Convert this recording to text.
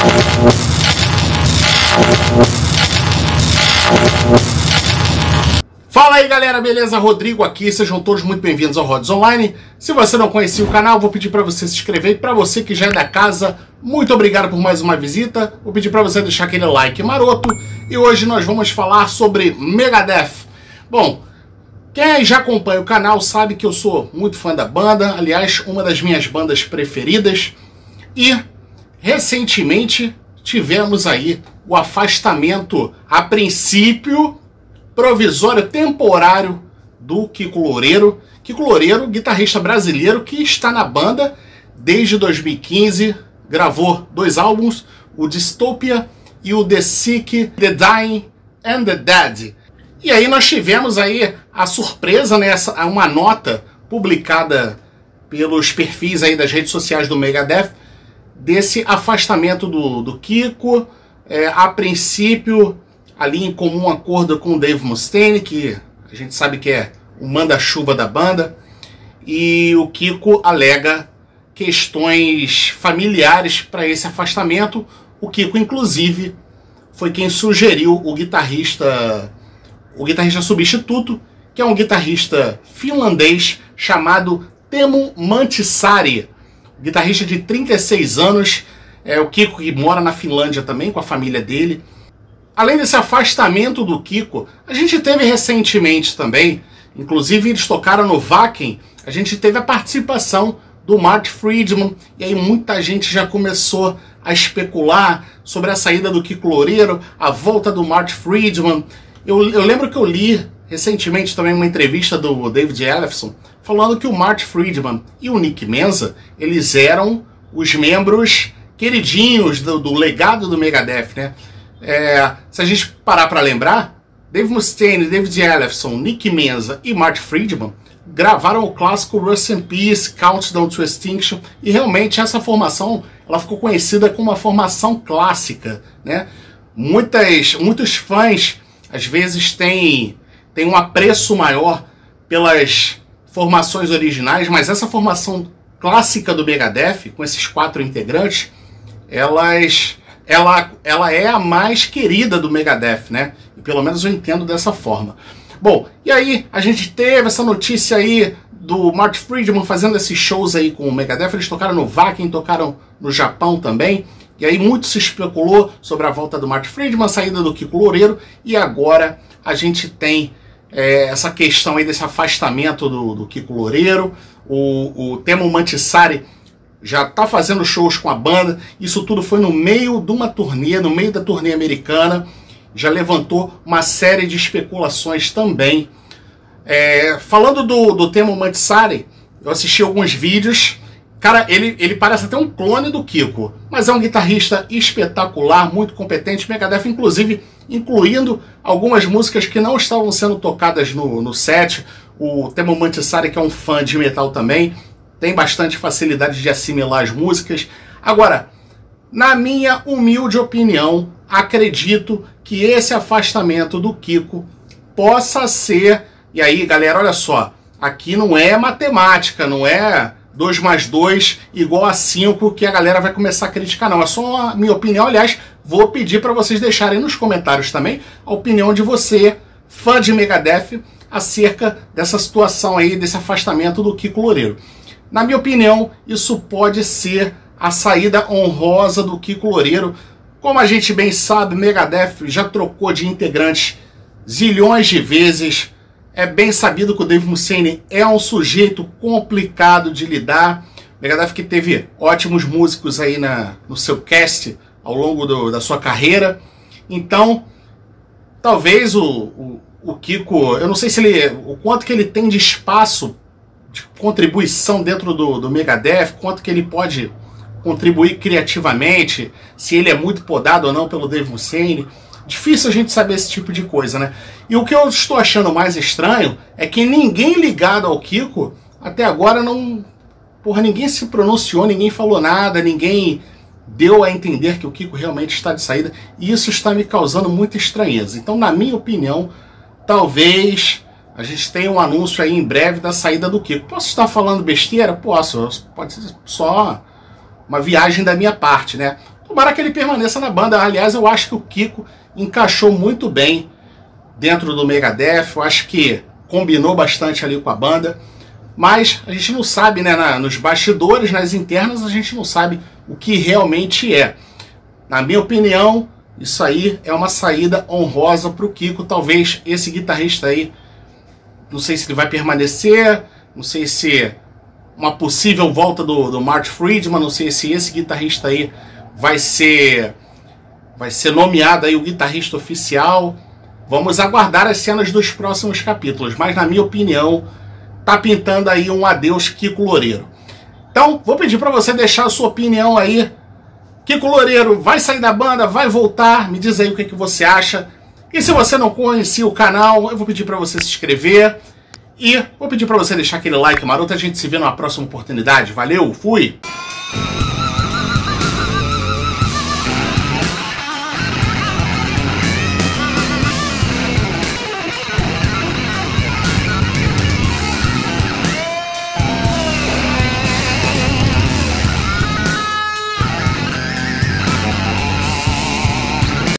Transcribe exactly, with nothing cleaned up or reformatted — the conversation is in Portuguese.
Fala aí galera, beleza? Rodrigo aqui, sejam todos muito bem-vindos ao Rods Online. Se você não conhecia o canal, vou pedir para você se inscrever. E para você que já é da casa, muito obrigado por mais uma visita. Vou pedir para você deixar aquele like maroto. E hoje nós vamos falar sobre Megadeth. Bom, quem já acompanha o canal sabe que eu sou muito fã da banda. Aliás, uma das minhas bandas preferidas. E recentemente tivemos aí o afastamento, a princípio provisório temporário do Kiko Loureiro. Kiko Loureiro, guitarrista brasileiro que está na banda desde dois mil e quinze, gravou dois álbuns, o Dystopia e o The Sick, The Dying and The Dead. E aí nós tivemos aí a surpresa, né, essa, uma nota publicada pelos perfis aí das redes sociais do Megadeth desse afastamento do, do Kiko, é, a princípio ali em comum acordo com o Dave Mustaine, que a gente sabe que é o manda-chuva da banda, e o Kiko alega questões familiares para esse afastamento. O Kiko, inclusive, foi quem sugeriu o guitarrista, o guitarrista substituto, que é um guitarrista finlandês chamado Teemu Mantisaari, guitarrista de trinta e seis anos, é o Kiko que mora na Finlândia também com a família dele. Além desse afastamento do Kiko, a gente teve recentemente também, inclusive eles tocaram no Wacken, a gente teve a participação do Marty Friedman, e aí muita gente já começou a especular sobre a saída do Kiko Loureiro, a volta do Marty Friedman. Eu, eu lembro que eu li recentemente também uma entrevista do David Ellefson, falando que o Marty Friedman e o Nick Menza, eles eram os membros queridinhos do, do legado do Megadeth, né? É, se a gente parar para lembrar, Dave Mustaine, David Ellefson, Nick Menza e Marty Friedman gravaram o clássico Rust in Peace, Countdown to Extinction, e realmente essa formação ela ficou conhecida como uma formação clássica, né? Muitas, muitos fãs às vezes têm, têm um apreço maior pelas formações originais, mas essa formação clássica do Megadeth, com esses quatro integrantes, elas... Ela, ela é a mais querida do Megadeth, né? E pelo menos eu entendo dessa forma. Bom, e aí a gente teve essa notícia aí do Marty Friedman fazendo esses shows aí com o Megadeth. Eles tocaram no Wacken, tocaram no Japão também. E aí muito se especulou sobre a volta do Marty Friedman, a saída do Kiko Loureiro. E agora a gente tem é, essa questão aí desse afastamento do, do Kiko Loureiro. O, o Teemu Mantisaari já está fazendo shows com a banda. Isso tudo foi no meio de uma turnê, no meio da turnê americana. Já levantou uma série de especulações também. É, falando do, do Teemu Mantisaari, eu assisti alguns vídeos. Cara, ele, ele parece até um clone do Kiko, mas é um guitarrista espetacular, muito competente. Megadeth, inclusive, incluindo algumas músicas que não estavam sendo tocadas no, no set. O Teemu Mantisaari, que é um fã de metal também, tem bastante facilidade de assimilar as músicas. Agora, na minha humilde opinião, acredito que esse afastamento do Kiko possa ser... E aí, galera, olha só. Aqui não é matemática, não é dois mais dois igual a cinco que a galera vai começar a criticar, não. É só a minha opinião. Aliás, vou pedir para vocês deixarem nos comentários também a opinião de você, fã de Megadeth, acerca dessa situação aí, desse afastamento do Kiko Loureiro. Na minha opinião, isso pode ser a saída honrosa do Kiko Loureiro. Como a gente bem sabe, Megadeth já trocou de integrantes zilhões de vezes. É bem sabido que o Dave Mustaine é um sujeito complicado de lidar. Megadeth que teve ótimos músicos aí na, no seu cast ao longo do, da sua carreira. Então, talvez o, o, o Kiko, eu não sei se ele, o quanto que ele tem de espaço de contribuição dentro do, do Megadeth, quanto que ele pode contribuir criativamente, se ele é muito podado ou não pelo Dave Mustaine. Difícil a gente saber esse tipo de coisa, né? E o que eu estou achando mais estranho é que ninguém ligado ao Kiko até agora não... Porra, ninguém se pronunciou, ninguém falou nada, ninguém deu a entender que o Kiko realmente está de saída. E isso está me causando muita estranheza. Então, na minha opinião, talvez a gente tenha um anúncio aí em breve da saída do Kiko. Posso estar falando besteira? Posso. Pode ser só uma viagem da minha parte, né? tomara que ele permaneça na banda. Aliás, eu acho que o Kiko encaixou muito bem dentro do Megadeth, eu acho que combinou bastante ali com a banda, mas a gente não sabe, né, na, nos bastidores, nas internas, a gente não sabe o que realmente é. Na minha opinião, isso aí é uma saída honrosa para o Kiko. Talvez esse guitarrista aí, não sei se ele vai permanecer, não sei se uma possível volta do, do Marty Friedman, não sei se esse guitarrista aí vai ser, vai ser nomeado aí o guitarrista oficial. Vamos aguardar as cenas dos próximos capítulos, mas na minha opinião, tá pintando aí um adeus Kiko Loureiro. Então, vou pedir para você deixar a sua opinião aí. Kiko Loureiro vai sair da banda, vai voltar? Me diz aí o que, que você acha. E se você não conhecia o canal, eu vou pedir para você se inscrever. E vou pedir para você deixar aquele like maroto. A gente se vê numa próxima oportunidade. Valeu, fui!